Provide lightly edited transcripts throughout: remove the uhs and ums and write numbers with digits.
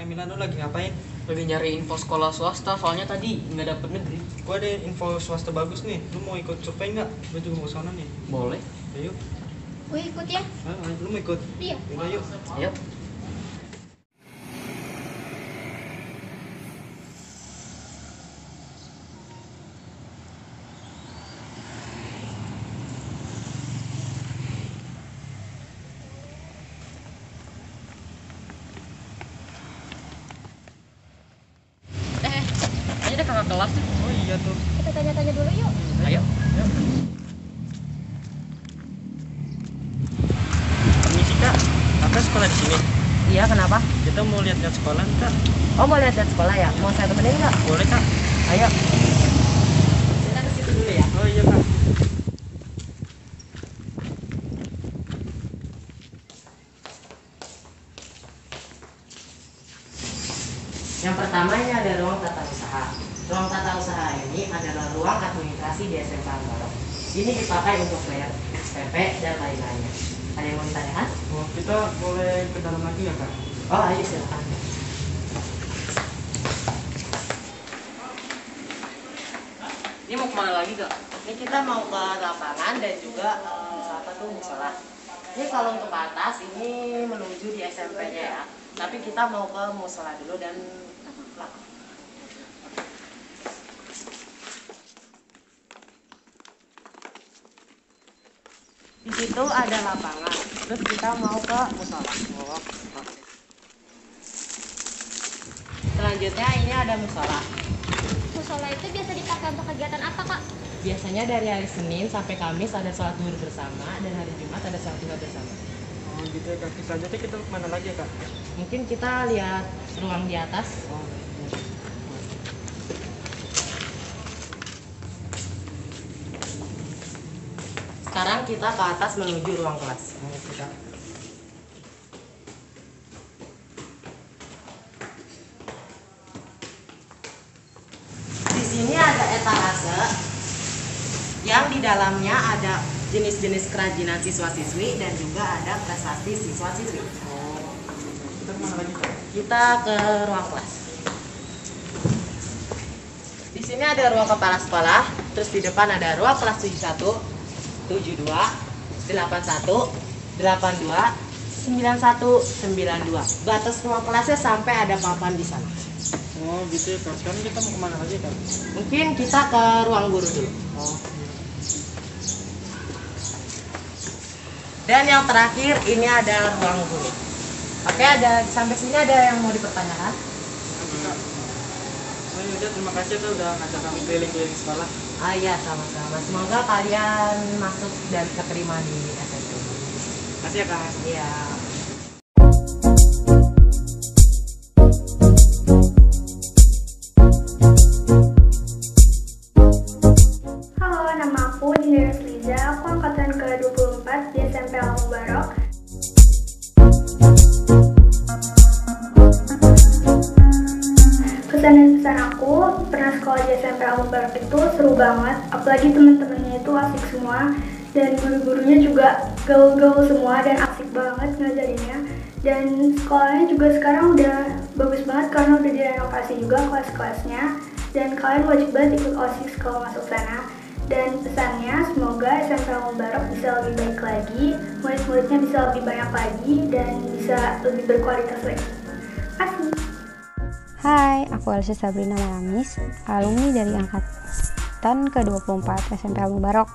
Emiliano lagi ngapain? Lagi nyari info sekolah swasta, soalnya tadi nggak dapet negeri. Gua ada info swasta bagus nih. Lu mau ikut survei nggak? Gua juga mau sana nih. Boleh. Ayo. Gue ikut ya. Lu mau ikut? Iya. Yaudah yuk. Ayo. Ini ada kakak kelas tuh. Oh iya tuh. Kita tanya-tanya dulu yuk. Ayo. Permisi kak. Kakak sekolah di sini. Iya, kenapa? Kita mau lihat-lihat sekolah nih, kak. Oh, mau lihat sekolah ya? Mau saya temenin nggak? Boleh kak? Ayo. Kita ke situ dulu ya. Oh iya kak. Yang pertama ini ada ruang tata usaha. Ruang tata usaha ini adalah ruang administrasi di SMK Ambarok. Ini dipakai untuk bayar SPP dan lain-lainnya. Ada yang mau ditanyakan? Oh, kita boleh ke dalam lagi ya kak? Oh, ayo silakan. Ini mau kemana lagi kak? Ini kita mau ke lapangan dan juga musola. Ini kalau untuk ke atas ini menuju di SMP-nya ya. Tapi kita mau ke musola dulu dan lapangan. Di situ ada lapangan. Terus kita mau ke musola. Selanjutnya ini ada musola. Musola itu biasa dipakai untuk kegiatan apa, Kak? Biasanya dari hari Senin sampai Kamis ada sholat zuhur bersama dan hari Jumat ada sholat duha bersama. Oh gitu ya kak. Selanjutnya kita kemana lagi ya kak? Mungkin kita lihat ruang di atas. Oh, iya. Sekarang kita ke atas menuju ruang kelas. Oh, kita. Di sini ada etalase yang di dalamnya ada jenis-jenis kerajinan siswa-siswi dan juga ada prestasi siswa-siswi. Oh, kita kemana lagi kak? Kita ke ruang kelas. Di sini ada ruang kepala sekolah, terus di depan ada ruang kelas 71, 72, 81, 82, 91, 92. Batas ruang kelasnya sampai ada papan di sana. Oh gitu ya kak. Sekarang kita mau kemana lagi kak? Mungkin kita ke ruang guru dulu. Oh, Dan yang terakhir ini ada ruang guru. Oke, ada sampai sini ada yang mau dipertanyakan? kak. Oh yaudah, terima kasih tuh udah ngajak kami keliling-keliling sekolah. Ah iya, sama-sama. Semoga kalian masuk dan keterima di SMP. Makasih ya kak. Iya. Halo, nama aku Dinda Liza. Aku angkatan ke-24 di SMP Al Mubarok. Kesan dan pesan aku pernah sekolah di SMP Al Mubarok itu seru banget. Apalagi teman-temannya itu asik semua dan guru-gurunya juga gaul-gaul semua dan asik banget ngajarinnya. Dan sekolahnya juga sekarang udah bagus banget karena udah direnovasi juga kelas-kelasnya. Dan kalian wajib banget ikut OSIS kalau masuk sana. Dan pesannya semoga SMP Al Mubarok bisa lebih baik lagi, murid-muridnya bisa lebih banyak lagi, dan bisa lebih berkualitas lagi. Terima kasih. Hai, aku Elsa Sabrina Maramis, alumni dari angkatan ke-24 SMP Al Mubarok.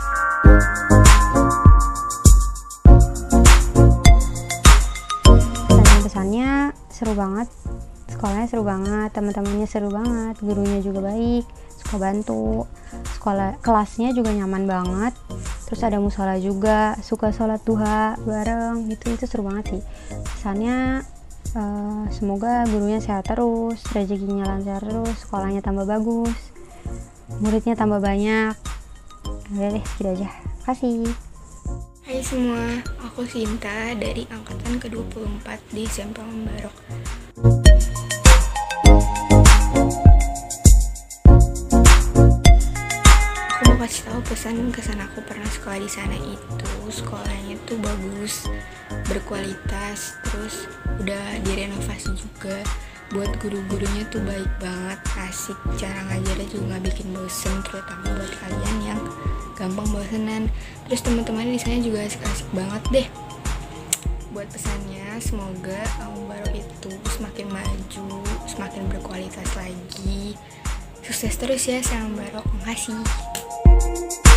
Pesannya seru banget, sekolahnya seru banget, teman-temannya seru banget, gurunya juga baik, suka bantu, kelasnya juga nyaman banget, terus ada musola juga, suka sholat duha bareng, itu seru banget sih. Pesannya semoga gurunya sehat terus, rezekinya lancar terus, sekolahnya tambah bagus, muridnya tambah banyak. Udah deh, segitu aja. Makasih. Hai semua, aku Sinta dari angkatan ke-24 di SMP Al Mubarok. Aku mau kasih tahu kesan aku pernah sekolah di sana itu sekolahnya tuh bagus, berkualitas, terus udah direnovasi juga. Buat guru-gurunya tuh baik banget, asik, cara ngajarnya juga nggak bikin bosen, terutama buat kalian yang gampang bosenan. Terus teman-teman di sana juga asik-asik banget deh. Buat pesannya, semoga Aung Barok itu semakin maju, semakin berkualitas lagi. Sukses terus ya Aung Barok, makasih.